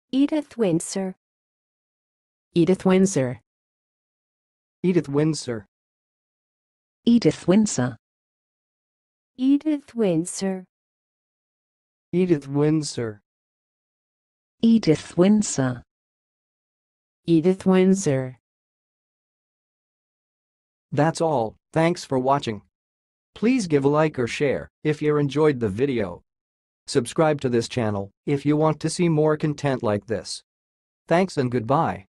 Edith Windsor. Edith Windsor. Edith Windsor. Edith Windsor. Edith Windsor. Edith Windsor. Edith Windsor. Edith Windsor. That's all, thanks for watching. Please give a like or share if you enjoyed the video. Subscribe to this channel if you want to see more content like this. Thanks and goodbye.